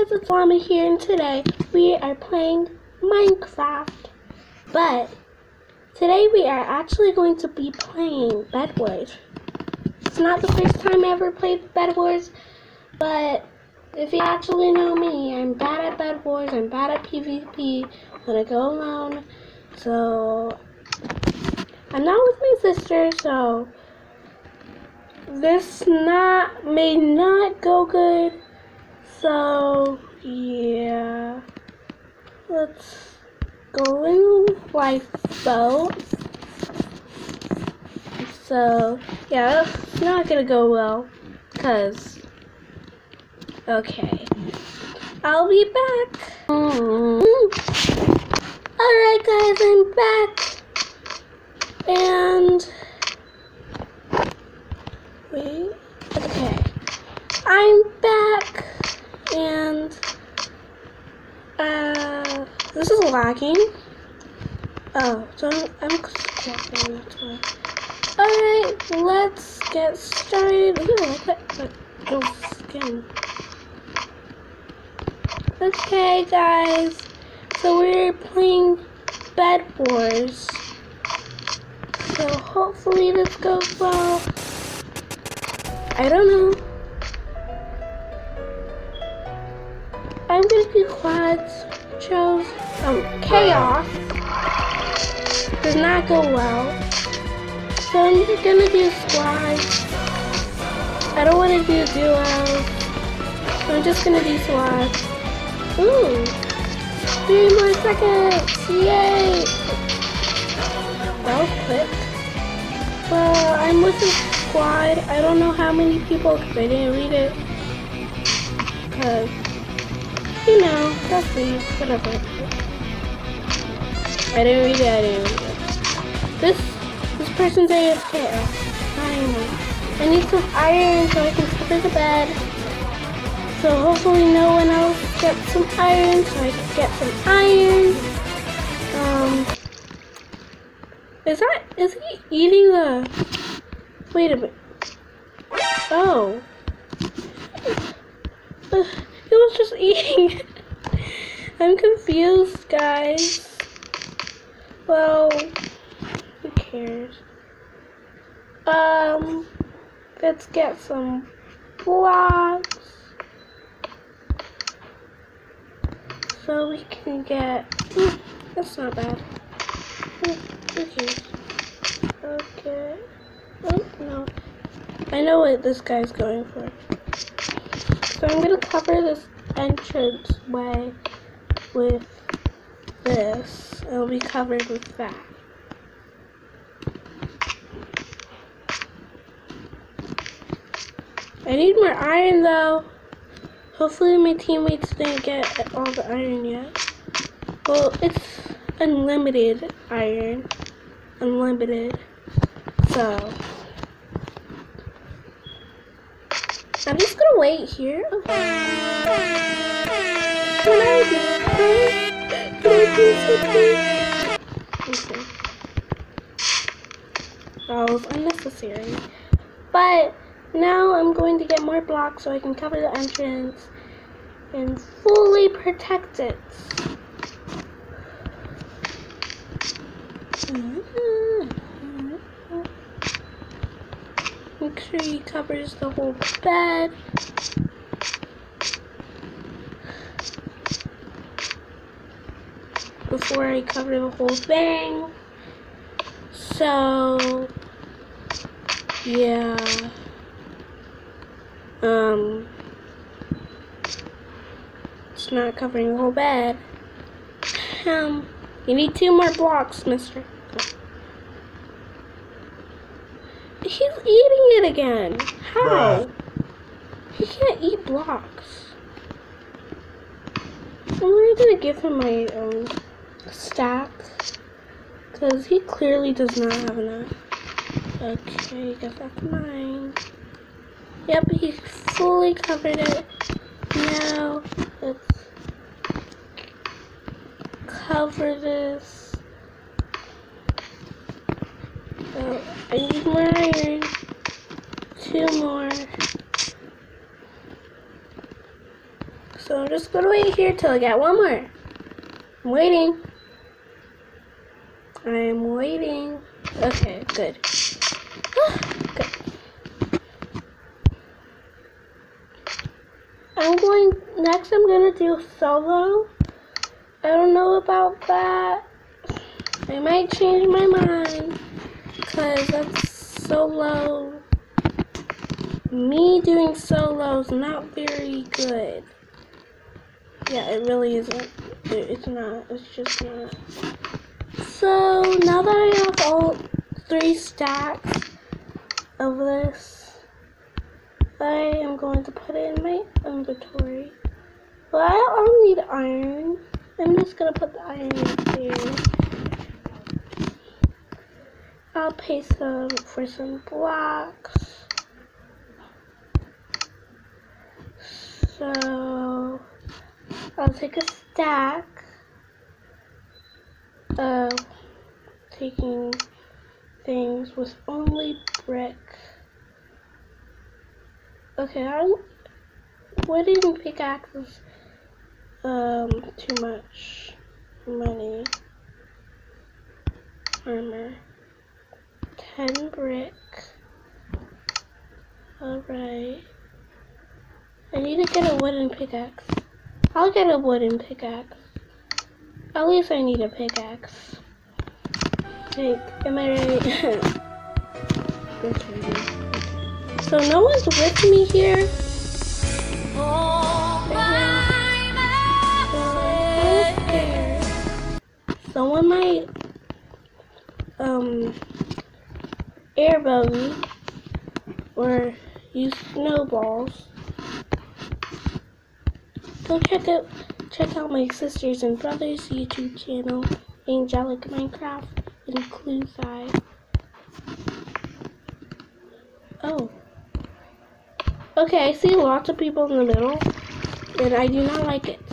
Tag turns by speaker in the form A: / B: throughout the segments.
A: guys, it's Llama here, and today we are playing Minecraft. But today we are actually going to be playing Bed Wars. It's not the first time I ever played Bed Wars, but if you actually know me, I'm bad at Bed Wars, I'm bad at PvP when I go alone. So I'm not with my sister, so this may not go good. So yeah, let's go in lifeboat. So yeah, it's not gonna go well, cause okay, I'll be back. Alright guys, I'm back, and wait, okay, I'm back, and this is lagging. Oh, so I'm squawking, that's why. Alright, let's get started. Ooh, I like that little skin. Okay guys, so we're playing Bed Wars. So hopefully this goes well. I don't know. I'm gonna do quads. Chose chaos. Does not go well. So I'm gonna do squads. I don't want to do duos. So I'm just gonna do squads. Ooh, 3 more seconds! Yay! That was quick. Well, I'm with a squad. I don't know how many people because I didn't read it. Because, you know, that's me. Whatever. I didn't read it. This person's AFK. I need some iron so I can cover the bed. So hopefully no one else gets some iron, so I can get some iron. Is he eating the, wait a minute. Oh. He was just eating. I'm confused, guys. Well, who cares? Let's get some blocks. So we can get, that's not bad. Okay. Okay. Oh, no. I know what this guy's going for. So I'm gonna cover this entrance way with this. It'll be covered with that. I need more iron though. Hopefully my teammates didn't get all the iron yet. Well, it's unlimited iron. Unlimited. So I'm just gonna wait here. Okay. Can I do something? Okay. That was unnecessary. But now I'm going to get more blocks so I can cover the entrance and fully protect it. Make sure he covers the whole bed. Before I cover the whole thing. So yeah. It's not covering the whole bed. You need 2 more blocks, mister. He's eating it again. How? He can't eat blocks. I'm really gonna give him my stacks, because he clearly does not have enough. Okay, I guess that's mine. Yep, he fully covered it. Now, let's cover this. Oh, I need more iron. 2 more. So I'm just gonna wait here till I get one more. I'm waiting. I'm waiting. Okay, good. Good. Next I'm gonna do solo. I don't know about that. I might change my mind. Because that's solo. Me doing solo is not very good. Yeah, it really isn't. It's not. It's just not. So, now that I have all 3 stacks of this, I am going to put it in my inventory. Well, I don't need iron. I'm just going to put the iron in here. I'll pay some for some blocks. So, I'll take a stack of taking things with only brick. Okay, wooden pickaxes too much money. Armor. 10 brick. Alright. I need to get a wooden pickaxe. I'll get a wooden pickaxe. At least I need a pickaxe. Like, am I right? So no one's with me here. Someone might airboat me or use snowballs. Go check out my sisters and brothers' YouTube channel, Angelic Minecraft and Clueside. Oh. Okay, I see lots of people in the middle, and I do not like it.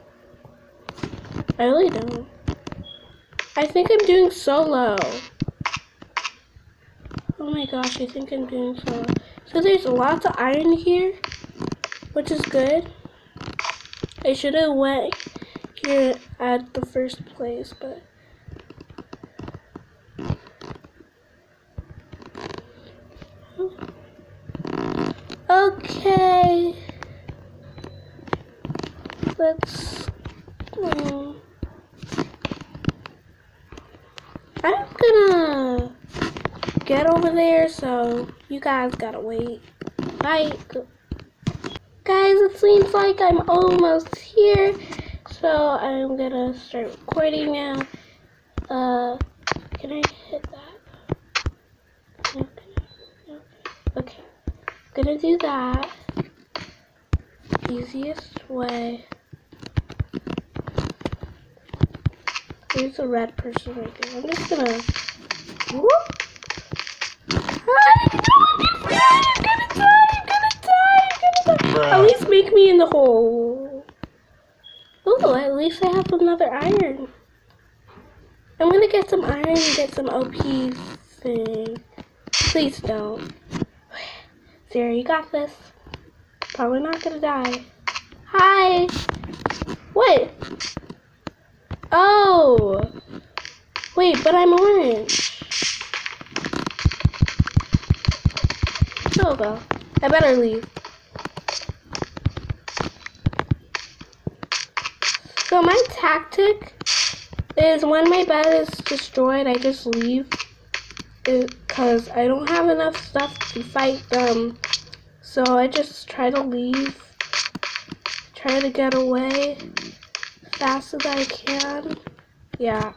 A: I really don't. I think I'm doing solo. Oh my gosh, I think I'm doing solo. So there's lots of iron here, which is good. I should have went here at the first place, but okay. Let's I'm gonna get over there, so you guys gotta wait. Bye. Guys, it seems like I'm almost here, so I'm gonna start recording now. Can I hit that? Okay, I'm gonna do that. Easiest way. There's a red person right there. I'm just gonna. Whoop. At least make me in the hole. Ooh, at least I have another iron. I'm gonna get some iron and get some OP thing. Please don't. Sarah, you got this. Probably not gonna die. Hi. What? Oh. Wait, but I'm orange. Oh well. I better leave. So my tactic is when my bed is destroyed, I just leave. Because I don't have enough stuff to fight them. So I just try to leave. Try to get away as fast as I can. Yeah.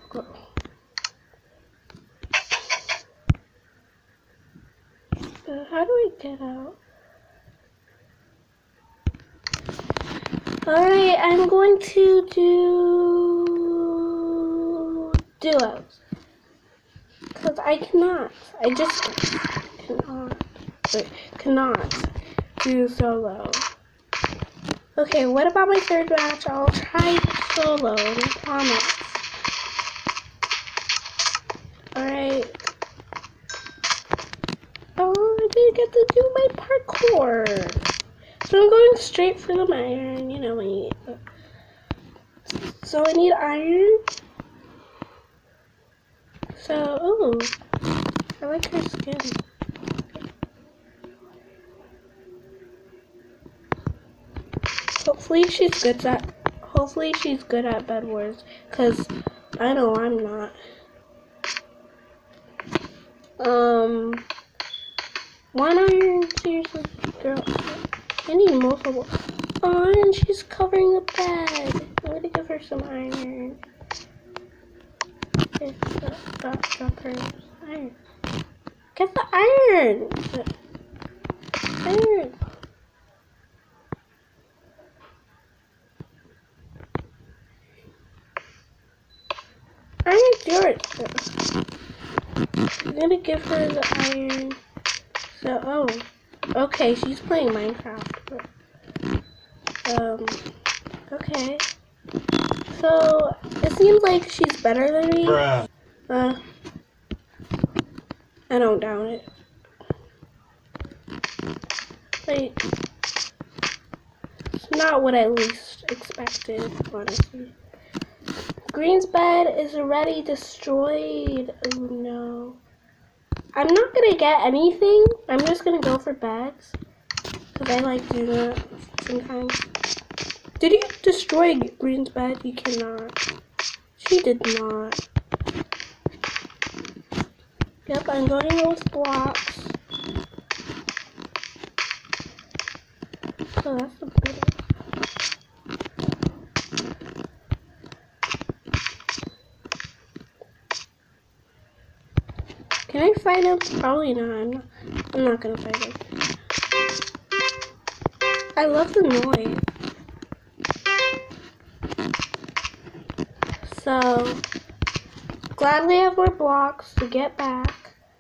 A: How do I get out? Alright, I'm going to do duos. Because I just cannot do solo. Okay, what about my third match? I'll try solo, I promise. Alright. Oh, I didn't get to do my parkour. So I'm going straight for the iron, you know me. So I need iron. So, ooh, I like her skin. Hopefully she's good at Bed Wars, cause I know I'm not. One iron, seriously, girl. I need multiple. Oh, and she's covering the bed. I'm gonna give her some iron. Drop her iron. Get the iron. Iron. Iron's yours. I'm gonna give her the iron. So, oh, okay, she's playing Minecraft. Okay. So, it seems like she's better than me.
B: Bruh.
A: I don't doubt it. Like, it's not what I least expected, honestly. Green's bed is already destroyed. Oh no. I'm not gonna get anything. I'm just gonna go for bags. Because I like doing that sometimes. Did you destroy Green's bed? You cannot. She did not. Yep, I'm going in with blocks. So that's the bit. Can I fight him? Probably not. I'm not gonna fight him. I love the noise. So, gladly have more blocks to get back.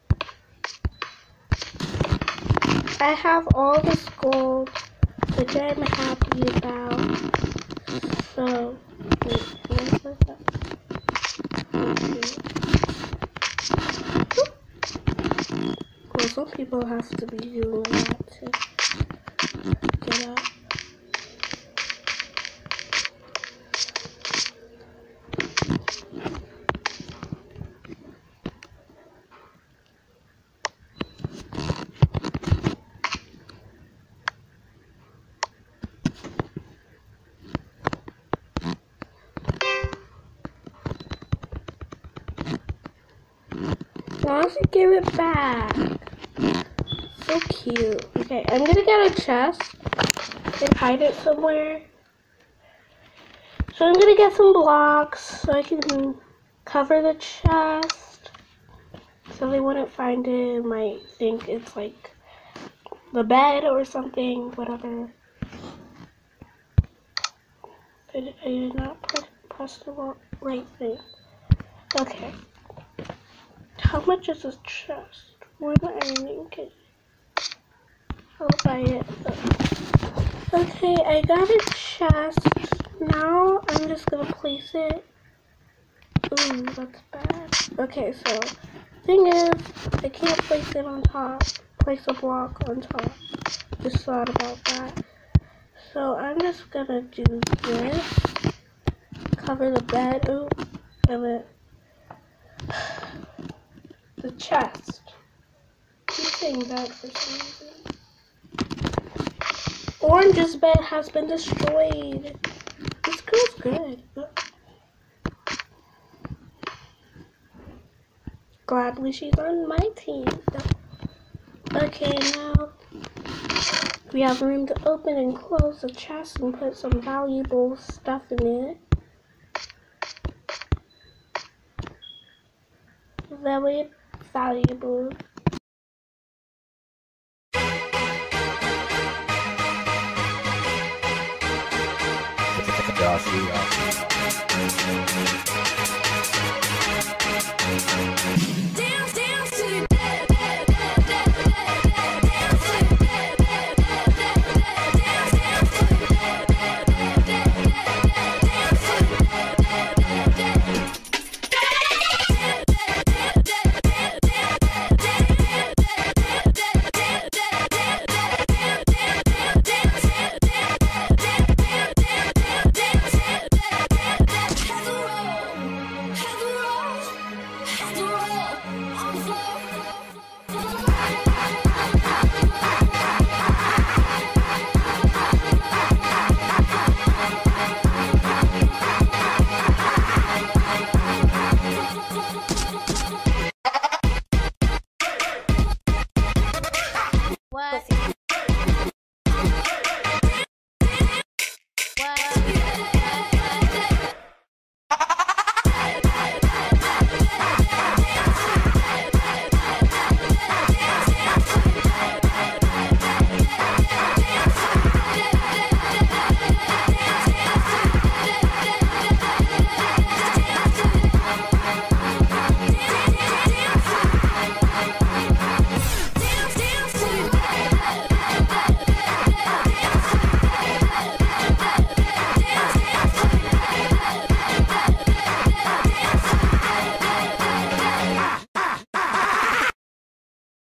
A: I have all this gold, which I'm happy about. So, wait, what was that? Well, some people have to be doing that to get up. Why don't you give it back? So cute. Okay, I'm gonna get a chest and hide it somewhere. So I'm gonna get some blocks so I can cover the chest. So they wouldn't find it and might think it's like the bed or something, whatever. I did not press the right thing. Okay. How much is this chest? Where am I earning it? I'll buy it. Okay, I got a chest. Now I'm just gonna place it. Ooh, that's bad. Okay, so thing is, I can't place it on top. Place a block on top. Just thought about that. So I'm just gonna do this. Cover the bed. Ooh, damn it. The chest. Keep saying that for some reason. Orange's bed has been destroyed. This girl's good. Gladly she's on my team. Okay, now we have room to open and close the chest and put some valuable stuff in it. Very valuable.
B: Josh,